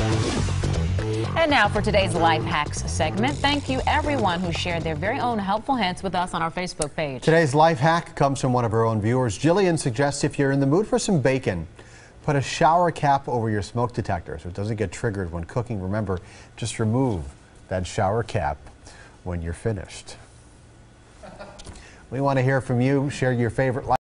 And now for today's Life Hacks segment. Thank you everyone who shared their very own helpful hints with us on our Facebook page. Today's life hack comes from one of our own viewers. Jillian suggests if you're in the mood for some bacon, put a shower cap over your smoke detector so it doesn't get triggered when cooking. Remember, just remove that shower cap when you're finished. We want to hear from you. Share your favorite life